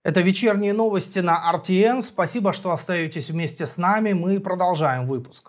Это вечерние новости на RTN. Спасибо, что остаетесь вместе с нами. Мы продолжаем выпуск.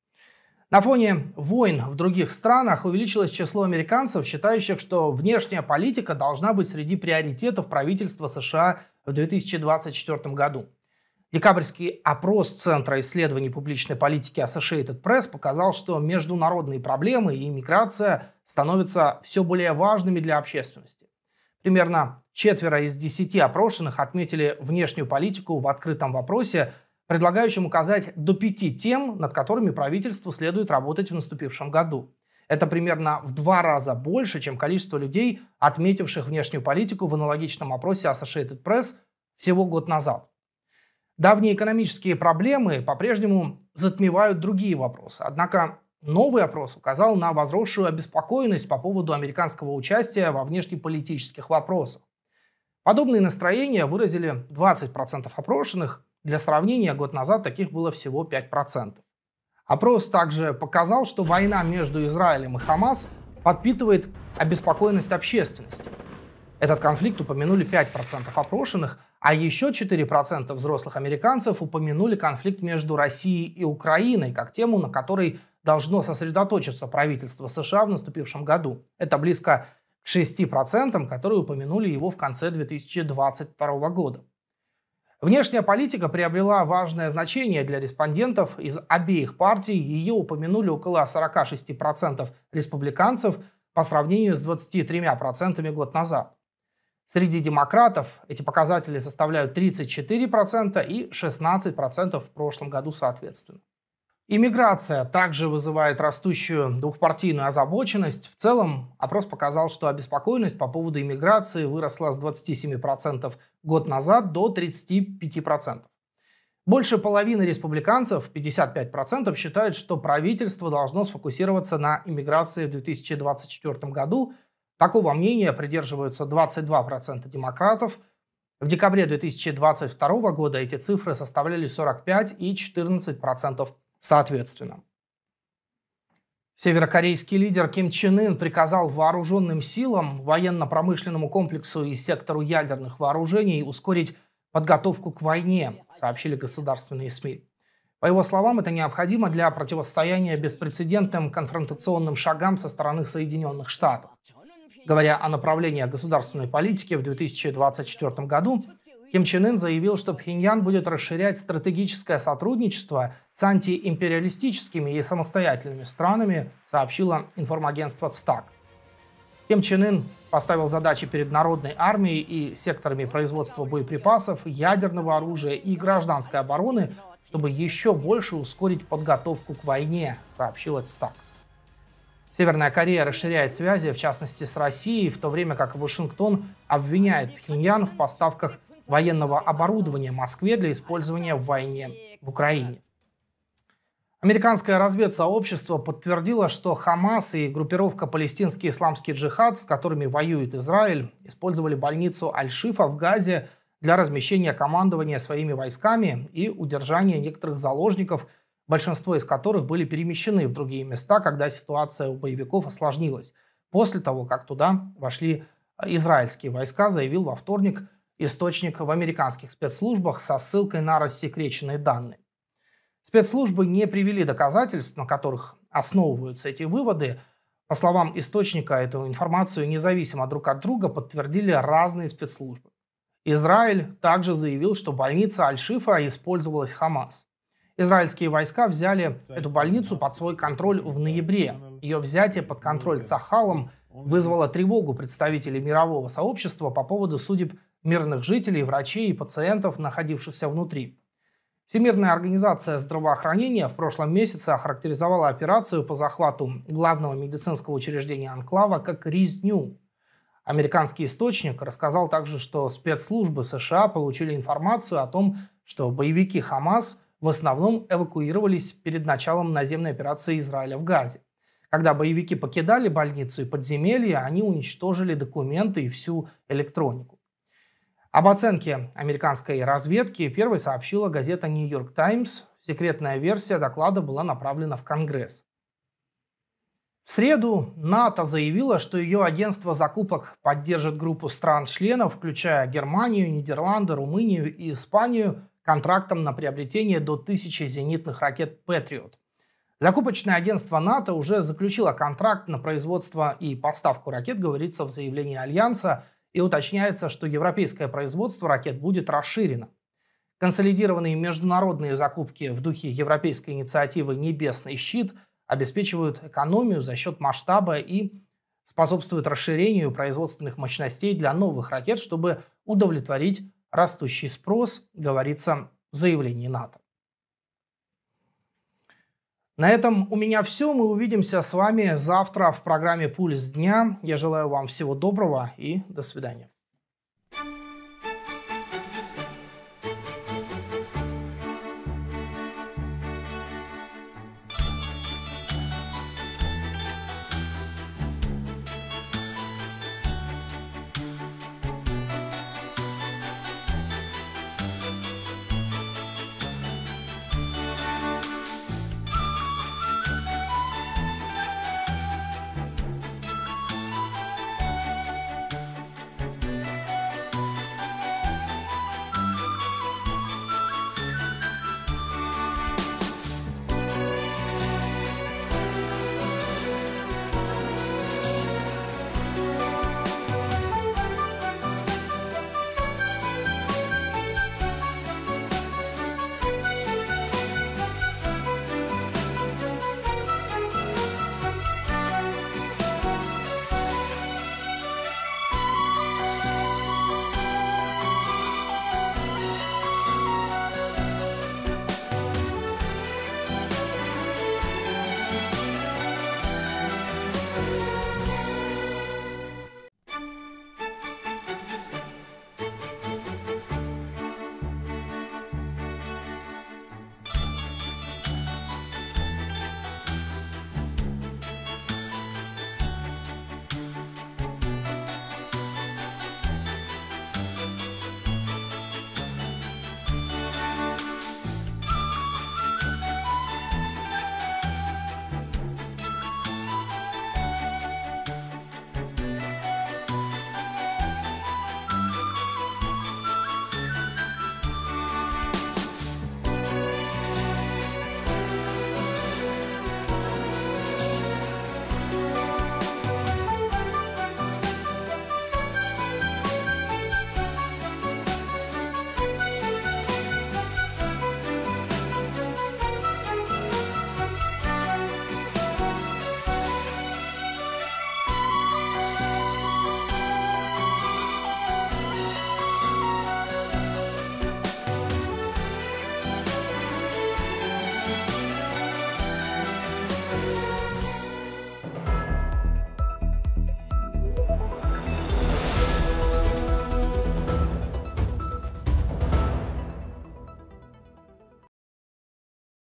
На фоне войн в других странах увеличилось число американцев, считающих, что внешняя политика должна быть среди приоритетов правительства США в 2024 году. Декабрьский опрос Центра исследований публичной политики Associated Press показал, что международные проблемы и миграция становятся все более важными для общественности. Примерно 4 из 10 опрошенных отметили внешнюю политику в открытом вопросе, предлагающем указать до 5 тем, над которыми правительству следует работать в наступившем году. Это примерно в 2 раза больше, чем количество людей, отметивших внешнюю политику в аналогичном опросе Associated Press всего год назад. Давние экономические проблемы по-прежнему затмевают другие вопросы. Однако новый опрос указал на возросшую обеспокоенность по поводу американского участия во внешнеполитических вопросах. Подобные настроения выразили 20% опрошенных. Для сравнения, год назад таких было всего 5%. Опрос также показал, что война между Израилем и Хамас подпитывает обеспокоенность общественности. Этот конфликт упомянули 5% опрошенных, а еще 4% взрослых американцев упомянули конфликт между Россией и Украиной как тему, на которой должно сосредоточиться правительство США в наступившем году. Это близко к 6%, которые упомянули его в конце 2022 года. Внешняя политика приобрела важное значение для респондентов из обеих партий. Ее упомянули около 46% республиканцев по сравнению с 23% год назад. Среди демократов эти показатели составляют 34% и 16% в прошлом году соответственно. Иммиграция также вызывает растущую двухпартийную озабоченность. В целом, опрос показал, что обеспокоенность по поводу иммиграции выросла с 27% год назад до 35%. Больше половины республиканцев, 55%, считают, что правительство должно сфокусироваться на иммиграции в 2024 году. Такого мнения придерживаются 22% демократов. В декабре 2022 года эти цифры составляли 45% и 14% соответственно. Северокорейский лидер Ким Чен Ын приказал вооруженным силам, военно-промышленному комплексу и сектору ядерных вооружений ускорить подготовку к войне, сообщили государственные СМИ. По его словам, это необходимо для противостояния беспрецедентным конфронтационным шагам со стороны Соединенных Штатов. Говоря о направлениях государственной политики в 2024 году, Ким Чен Ын заявил, что Пхеньян будет расширять стратегическое сотрудничество с антиимпериалистическими и самостоятельными странами, сообщило информагентство ЦТАК. Ким Чен Ын поставил задачи перед Народной армией и секторами производства боеприпасов, ядерного оружия и гражданской обороны, чтобы еще больше ускорить подготовку к войне, сообщила ЦТАК. Северная Корея расширяет связи, в частности с Россией, в то время как Вашингтон обвиняет Пхеньян в поставках военного оборудования Москве для использования в войне в Украине. Американское разведсообщество подтвердило, что Хамас и группировка «Палестинский исламский джихад», с которыми воюет Израиль, использовали больницу Аль-Шифа в Газе для размещения командования своими войсками и удержания некоторых заложников, большинство из которых были перемещены в другие места, когда ситуация у боевиков осложнилась, после того, как туда вошли израильские войска, заявил во вторник источник в американских спецслужбах со ссылкой на рассекреченные данные. Спецслужбы не привели доказательств, на которых основываются эти выводы. По словам источника, эту информацию независимо друг от друга подтвердили разные спецслужбы. Израиль также заявил, что больница Аль-Шифа использовалась Хамас. Израильские войска взяли эту больницу под свой контроль в ноябре. Ее взятие под контроль Цахалом вызвало тревогу представителей мирового сообщества по поводу судеб мирных жителей, врачей и пациентов, находившихся внутри. Всемирная организация здравоохранения в прошлом месяце охарактеризовала операцию по захвату главного медицинского учреждения анклава как резню. Американский источник рассказал также, что спецслужбы США получили информацию о том, что боевики Хамас в основном эвакуировались перед началом наземной операции Израиля в Газе. Когда боевики покидали больницу и подземелье, они уничтожили документы и всю электронику. Об оценке американской разведки первой сообщила газета «Нью-Йорк Таймс». Секретная версия доклада была направлена в Конгресс. В среду НАТО заявило, что ее агентство закупок поддержит группу стран-членов, включая Германию, Нидерланды, Румынию и Испанию, контрактом на приобретение до 1000 зенитных ракет «Патриот». Закупочное агентство НАТО уже заключило контракт на производство и поставку ракет, говорится в заявлении Альянса, и уточняется, что европейское производство ракет будет расширено. Консолидированные международные закупки в духе европейской инициативы «Небесный щит» обеспечивают экономию за счет масштаба и способствуют расширению производственных мощностей для новых ракет, чтобы удовлетворить растущий спрос, говорится в заявлении НАТО. На этом у меня все. Мы увидимся с вами завтра в программе «Пульс дня». Я желаю вам всего доброго и до свидания.